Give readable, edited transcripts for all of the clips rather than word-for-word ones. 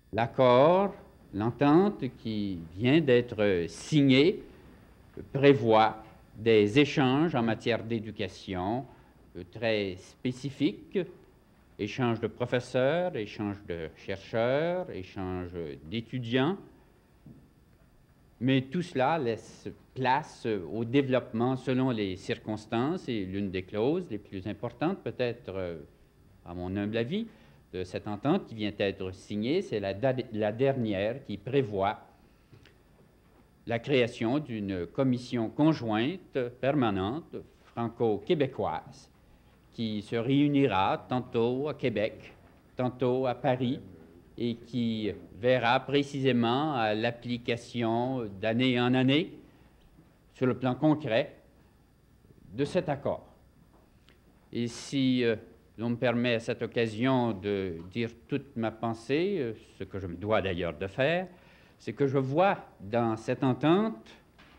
L'accord, l'entente qui vient d'être signée prévoit des échanges en matière d'éducation très spécifiques, échanges de professeurs, échanges de chercheurs, échanges d'étudiants, mais tout cela laisse place au développement selon les circonstances et l'une des clauses les plus importantes, peut-être à mon humble avis, de cette entente qui vient d'être signée, c'est la dernière qui prévoit la création d'une commission conjointe permanente franco-québécoise qui se réunira tantôt à Québec, tantôt à Paris, et qui verra précisément l'application d'année en année, sur le plan concret, de cet accord. Et si l'on me permet à cette occasion de dire toute ma pensée, ce que je me dois d'ailleurs de faire, c'est que je vois dans cette entente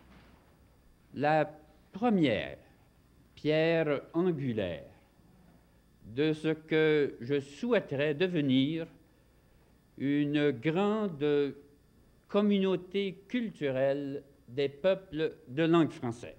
la première pierre angulaire de ce que je souhaiterais devenir une grande communauté culturelle des peuples de langue française.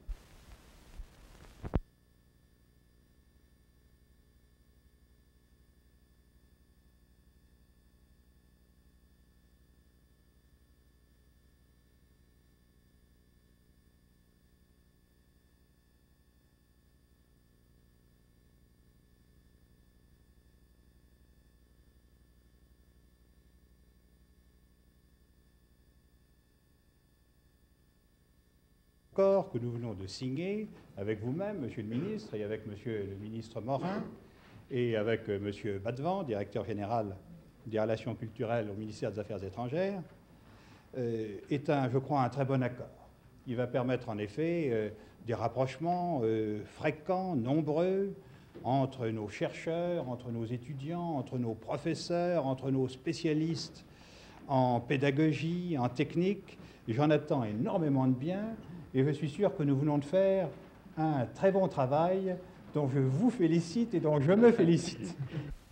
Accord que nous venons de signer avec vous-même, Monsieur le Ministre, et avec Monsieur le Ministre Morin, et avec Monsieur Badevant, Directeur général des relations culturelles au ministère des Affaires étrangères, est, je crois, un très bon accord. Il va permettre en effet des rapprochements fréquents, nombreux, entre nos chercheurs, entre nos étudiants, entre nos professeurs, entre nos spécialistes en pédagogie, en technique. J'en attends énormément de bien. Et je suis sûr que nous venons de faire un très bon travail dont je vous félicite et dont je me félicite.